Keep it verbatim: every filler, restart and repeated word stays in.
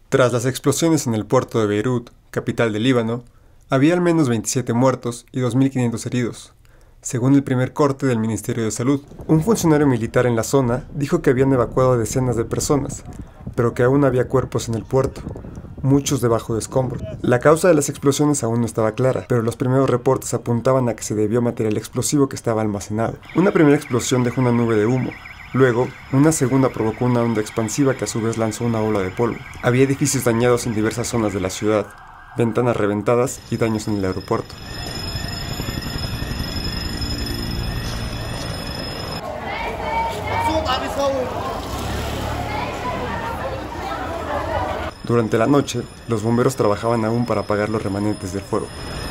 Tras las explosiones en el puerto de Beirut, capital del Líbano, había al menos veintisiete muertos y dos mil quinientos heridos, según el primer corte del Ministerio de Salud. Un funcionario militar en la zona dijo que habían evacuado a decenas de personas, pero que aún había cuerpos en el puerto, muchos debajo de escombros. La causa de las explosiones aún no estaba clara, pero los primeros reportes apuntaban a que se debió a material explosivo que estaba almacenado. Una primera explosión dejó una nube de humo. Luego, una segunda provocó una onda expansiva que a su vez lanzó una ola de polvo. Había edificios dañados en diversas zonas de la ciudad, ventanas reventadas y daños en el aeropuerto. Durante la noche, los bomberos trabajaban aún para apagar los remanentes del fuego.